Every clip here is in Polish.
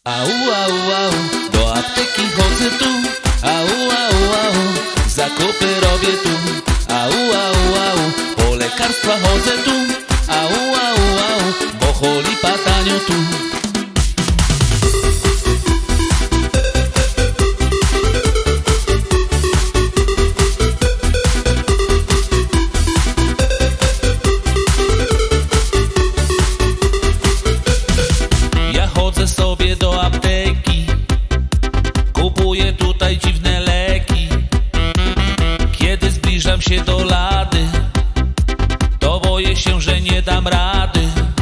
Au, au, au, do apteki chodzę tu. Au, au, au, zakupy robię tu. Au, au, au, po lekarstwa chodzę tu. Au, au, au, bo choli patanio tu. Chodzę sobie do apteki, kupuję tutaj dziwne leki. Kiedy zbliżam się do lady, to boję się, że nie dam rady.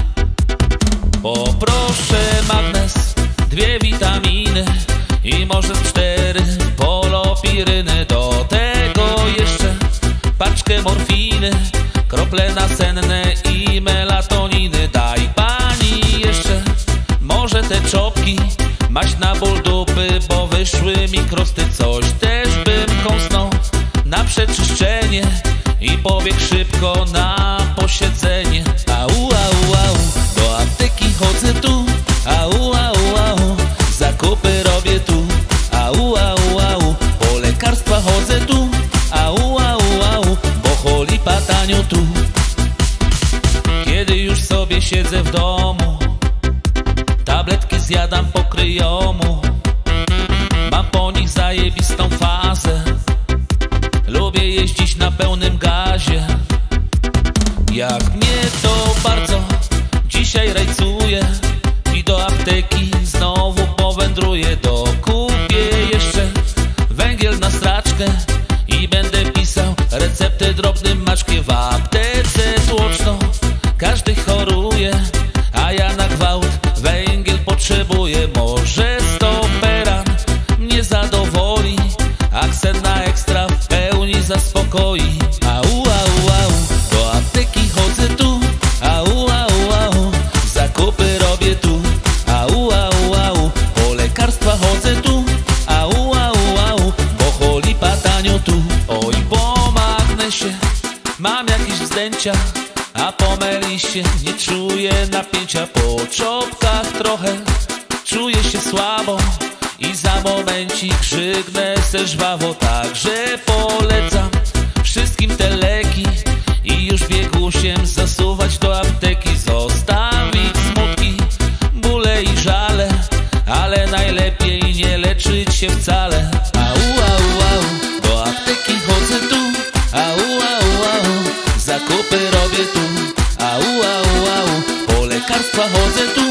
Poproszę magnes, 2 witaminy i może 4 polopiryny. Do tego jeszcze paczkę morfiny, krople nasenne i melatoniny. Daj pani jeszcze może te czopki, maść na ból dupy, bo wyszły mi krosty. Coś też bym kąsnął na przeczyszczenie i pobiegł szybko na posiedzenie. Au, au, au, do apteki chodzę tu. Au, au, au, zakupy robię tu. Au, au, au, po lekarstwa chodzę tu. Au, au, au, bo choli patanio tu. Kiedy już sobie siedzę w domu, tabletki zjadam po kryjomu. Mam po nich zajebistą fazę, lubię jeździć na pełnym gazie. Jak mnie to bardzo dzisiaj rajcuje i do apteki znowu powędruję. Dokupię jeszcze węgiel na straczkę i będę pisał receptę drobnym maczkiem. W aptece tłoczno każdy choruje, a ja na gwałt węgiel potrzebuję. Może stoperan mnie zadowoli, aksen na ekstra w pełni zaspokoi. Au, au, au, do apteki chodzę tu. Au, au, au, zakupy robię tu. Au, au, au, po lekarstwa chodzę tu. Au, au, au, bo choli patanio tu. Oj, po magnesie mam jakieś wzdęcia, a po melisie nie czuję napięcia. Po czopkach trochę czuję się słabo i za momencik krzygnę se żwawo. Także polecam wszystkim te leki i już biegusiem zasuwać do apteki. Zostawić smutki, bóle i żale, ale najlepiej nie leczyć się wcale. Au, au, au, do apteki chodzę tu. Au, au, au, zakupy robię tu. Au, au, au, po lekarstwa chodzę tu.